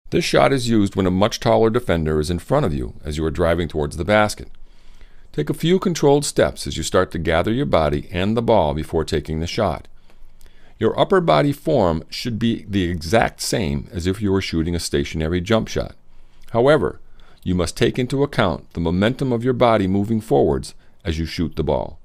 This shot is used when a much taller defender is in front of you as you are driving towards the basket. Take a few controlled steps as you start to gather your body and the ball before taking the shot. Your upper body form should be the exact same as if you were shooting a stationary jump shot. However, you must take into account the momentum of your body moving forwards as you shoot the ball.